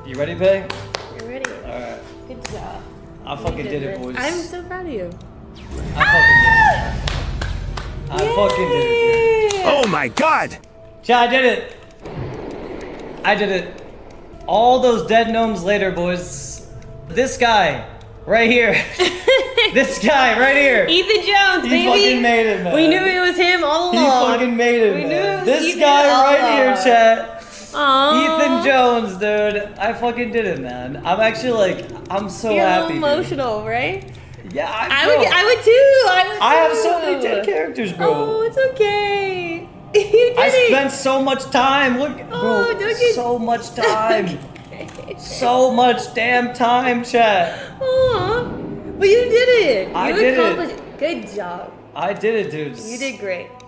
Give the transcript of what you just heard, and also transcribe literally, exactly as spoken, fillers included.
You ready, Pay? You're ready. Alright. Good job. I fucking did, did it, boys. I'm so proud of you. I fucking did it. I Yay! fucking did it, dude. Oh my god! Chat, I did it. I did it. All those dead gnomes later, boys. This guy, right here. This guy, right here. Ethan Jones, he baby. He fucking made it, man. We knew it was him all along. He fucking made it, we man. Knew it was this Ethan guy all right along. here, chat. Aww. Ethan Jones, dude. I fucking did it, man. I'm actually like, I'm so You're happy. You're emotional, dude. Right? Yeah, I, I would. I would too. I would. Too. I have so many dead characters, bro. Oh, it's okay. You did I it. spent so much time. Look, oh, bro, get... so much time. So much damn time, chat. Aw, but you did it. You I did accomplished it. Good job. I did it, dude. You did great.